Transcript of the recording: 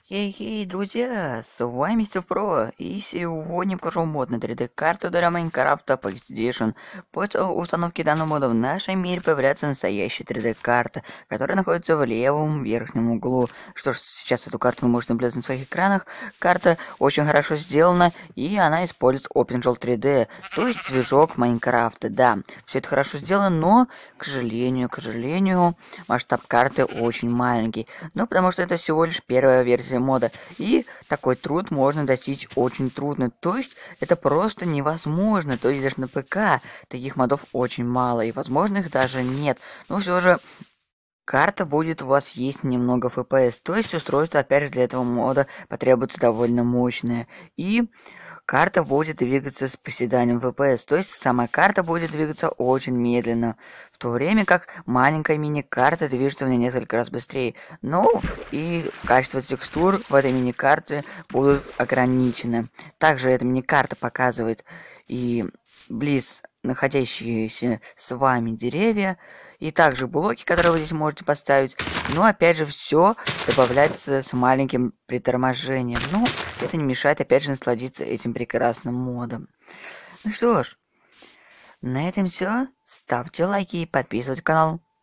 Хей-хей, друзья, с вами Стив Про, и сегодня покажу мод на 3D-карту для Майнкрафта Pocket Edition. После установки данного мода в нашем мире появляется настоящая 3D-карта, которая находится в левом верхнем углу. Что ж, сейчас эту карту вы можете наблюдать на своих экранах. Карта очень хорошо сделана, и она использует OpenGL 3D, то есть движок Майнкрафта. Да, все это хорошо сделано, но, к сожалению, масштаб карты очень маленький. Ну, потому что это всего лишь первая версия мода. И такой труд можно достичь очень трудно. То есть это просто невозможно. То есть даже на ПК таких модов очень мало. И возможно их даже нет. Но все же карта будет у вас есть немного FPS. То есть устройство опять же для этого мода потребуется довольно мощное. И карта будет двигаться с приседанием FPS, то есть сама карта будет двигаться очень медленно, в то время как маленькая мини-карта движется в ней несколько раз быстрее. Ну и качество текстур в этой мини-карте будут ограничены. Также эта мини-карта показывает и близ находящиеся с вами деревья, и также блоки, которые вы здесь можете поставить. Но опять же все добавляется с маленьким приторможением. Ну, это не мешает опять же насладиться этим прекрасным модом. Ну что ж, на этом все. Ставьте лайки и подписывайтесь на канал.